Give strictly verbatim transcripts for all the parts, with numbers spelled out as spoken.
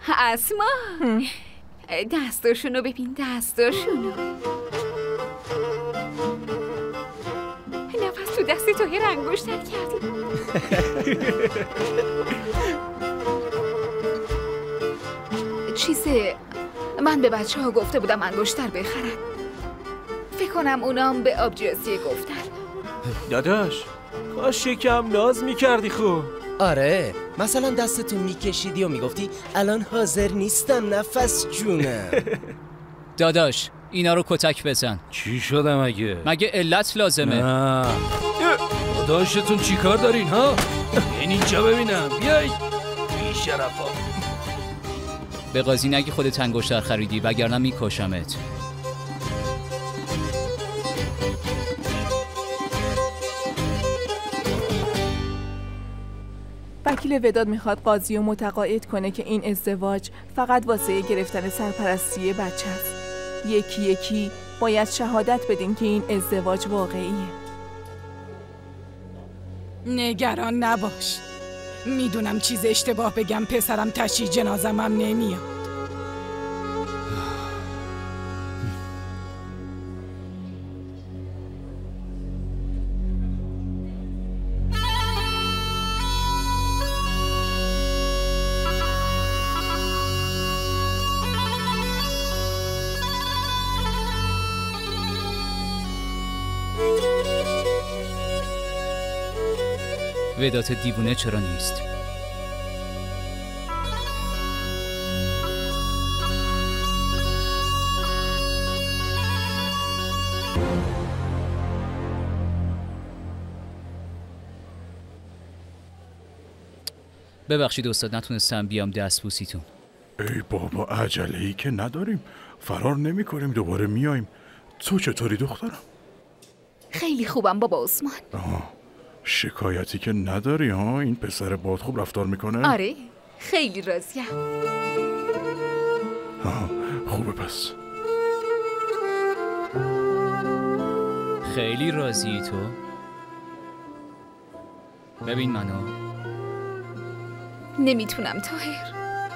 اسما دستاشونو ببین، دستاشونو. نفس تو دستی تو هی انگشتر کردی. چیزه من به بچه ها گفته بودم انگشتر بخرن. فکر کنم اونام به آبجیاسی گفتن. داداش کاش یکم ناز میکردی خب. آره مثلا دستتو میکشیدی و میگفتی الان حاضر نیستم نفس جونم. داداش اینا رو کتک بزن. چی شده مگه؟ مگه علت لازمه؟ نه داداشتون چی کار دارین ها؟ این اینجا ببینم بیای بی شرفا. به قاضی نگی خودت انگشتر خریدی وگرنه میکشمت. وکیل وداد میخواد قاضی رو متقاعد کنه که این ازدواج فقط واسه گرفتن سرپرستی بچه است. یکی یکی باید شهادت بدین که این ازدواج واقعیه. نگران نباش، میدونم چیز اشتباه بگم پسرم تشییع جنازم هم نمیاد. وداد دیوونه چرا نیست؟ ببخشید استاد نتونستم بیام دست بوسیتون. ای بابا عجله‌ای که نداریم، فرار نمی کنیم، دوباره میایم. تو چطوری دخترم؟ خیلی خوبم بابا عثمان. آه. شکایتی که نداری ها؟ این پسر باد خوب رفتار میکنه؟ آره خیلی راضیم. آه خوبه پس. خیلی راضی تو؟ ببین منو. نمیتونم طاهر.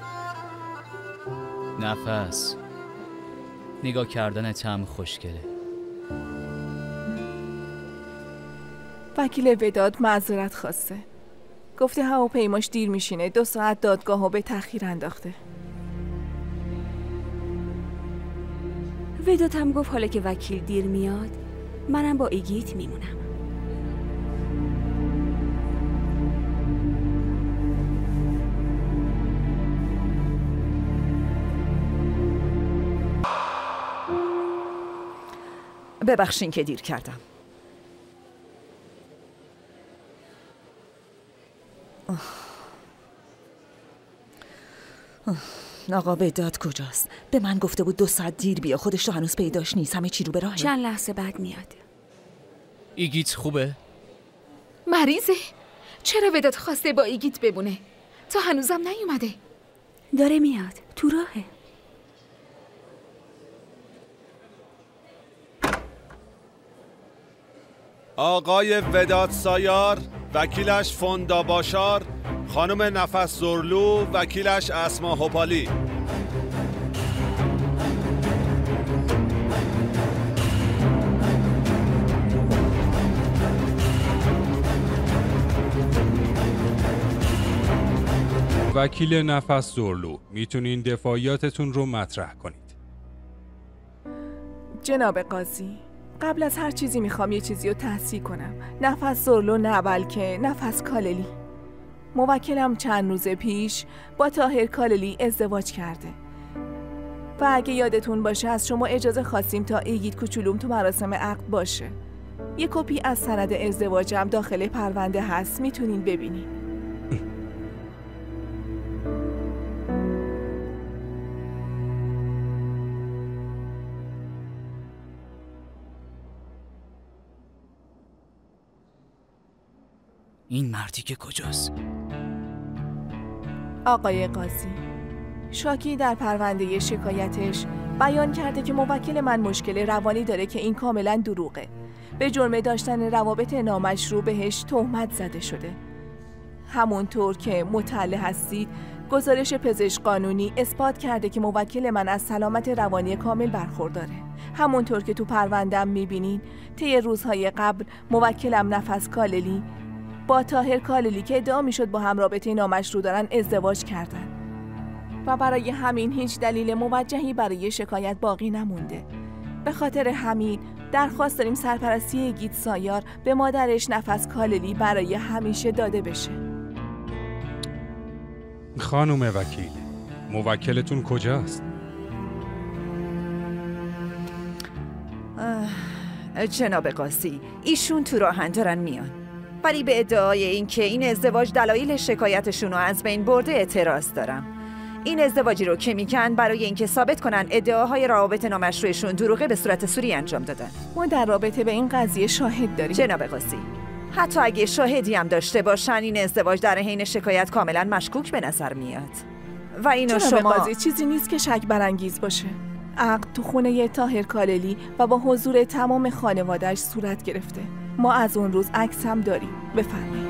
نفس. نگاه کردنت هم خوشگله. وکیل وداد معذرت خواسته. گفته هواپیماش دیر میشینه، دو ساعت دادگاهو به تأخیر انداخته. وداد هم گفت حالا که وکیل دیر میاد منم با ایگیت میمونم. ببخشین که دیر کردم. آقا وداد کجاست؟ به من گفته بود دو ساعت دیر بیا، خودش تو هنوز پیداش نیست، همه چی رو به راهه. چند لحظه بعد میاد. ایگیت خوبه؟ مریضه؟ چرا وداد خواسته با ایگیت بمونه؟ تا هنوزم نیومده. داره میاد، تو راهه. آقای وداد سایار، وکیلش فوندا باشار، خانم نفس زرلو، وکیلش اسما هوپالی. وکیل نفس زرلو، میتونین دفاعیاتتون رو مطرح کنید. جناب قاضی، قبل از هر چیزی میخوام یه چیزی رو تصحیح کنم. نفس زرلو نه، بلکه نفس کاللی. موکلم چند روز پیش با طاهر کاللی ازدواج کرده و اگه یادتون باشه از شما اجازه خواستیم تا ایگیت کوچولوم تو مراسم عقد باشه. یه کپی از سند ازدواجم داخل پرونده هست، میتونین ببینین. این مردی که کجاست؟ آقای قاضی، شاکی در پرونده شکایتش بیان کرده که موکل من مشکل روانی داره که این کاملا دروغه. به جرم داشتن روابط نامشروع بهش تهمت زده شده. همونطور که مطلع هستید گزارش پزشک قانونی اثبات کرده که موکل من از سلامت روانی کامل برخورداره. همونطور که تو پروندم میبینین طی روزهای قبل موکلم نفس کاللی با طاهر کاللی که ادعا میشد با هم رابطه نامشروع دارن ازدواج کردن و برای همین هیچ دلیل موجهی برای شکایت باقی نمونده. به خاطر همین درخواست داریم سرپرستی گیت سایار به مادرش نفس کاللی برای همیشه داده بشه. خانم وکیل، موکلتون کجاست؟ جناب قاضی، ایشون تو راهن دارن میان، ولی به ادعای اینکه این ازدواج دلایل شکایتشون رو از بین برده اعتراض دارم. این ازدواجی رو که میگن برای اینکه ثابت کنن ادعاهای روابط نامشروعشون دروغه به صورت سوری انجام دادن. ما در رابطه به این قضیه شاهد داریم. جناب قاضی، حتی اگه شاهدی هم داشته باشن این ازدواج در حین شکایت کاملا مشکوک به نظر میاد. و اینو جناب شما قاضی چیزی نیست که شک برانگیز باشه. عقد تو خونه طاهر کاللی و با حضور تمام خانواده‌اش صورت گرفته. ما از اون روز عکس هم داریم. بفرمایید.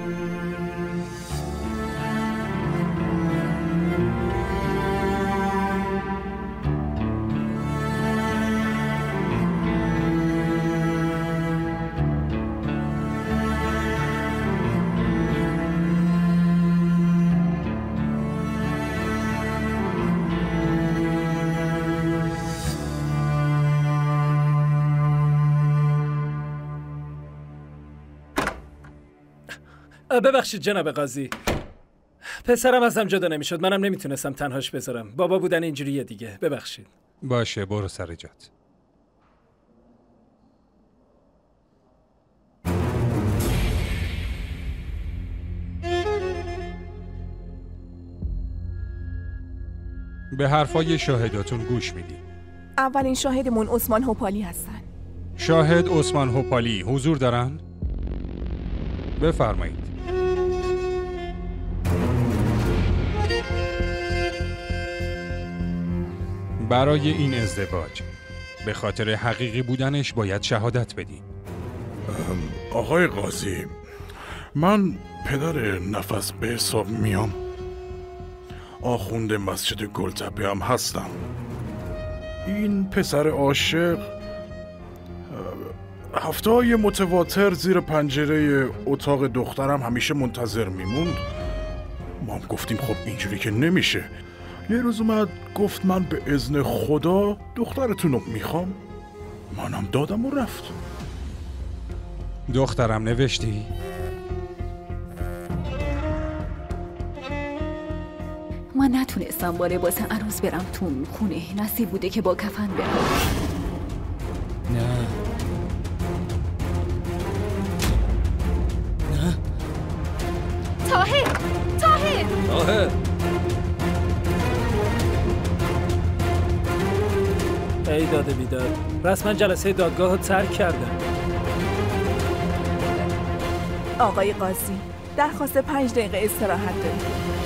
ببخشید جناب قاضی، پسرم ازم جدا نمیشد، منم نمیتونستم تنهاش بذارم. بابا بودن اینجوریه دیگه، ببخشید. باشه، برو سر جات. به حرفای شاهداتون گوش میدی. اولین شاهدمون عثمان هوپالی هستن. شاهد عثمان هوپالی حضور دارن؟ بفرمایید. برای این ازدواج به خاطر حقیقی بودنش باید شهادت بدین. آقای قاضی، من پدر نفس به حساب میام. آخوند مسجد گلتپه هم هستم. این پسر عاشق هفته های متواتر زیر پنجره اتاق دخترم همیشه منتظر میموند. ما هم گفتیم خب اینجوری که نمیشه. یه روز اومد گفت من به اذن خدا دخترتون رو میخوام. منم دادم و رفت. دخترم نوشتی؟ من نتونستم با لباس عروس برم تو خونه. نصیب بوده که با کفن برم. نه نه طاهر طاهر طاهر ای داده بیداد، رسما جلسه دادگاه رو ترک کردم. آقای قاضی، درخواست پنج دقیقه استراحت داریم.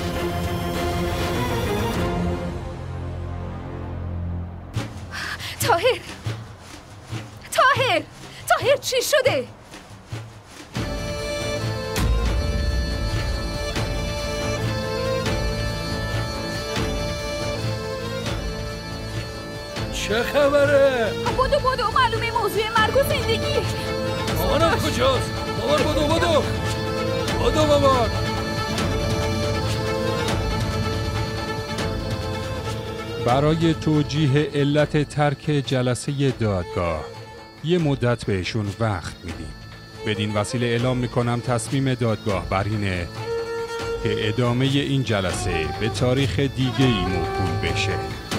طاهر طاهر طاهر چی شده؟ چه خبره؟ بودو بودو معلومه موضوع مرگ و زندگی. مامانم کجاست؟ مامان بودو بودو بودو مامان. برای توجیه علت ترک جلسه دادگاه یه مدت بهشون وقت میدیم. بدین وسیله اعلام میکنم تصمیم دادگاه بر اینه که ادامه این جلسه به تاریخ دیگه‌ای موکول بشه.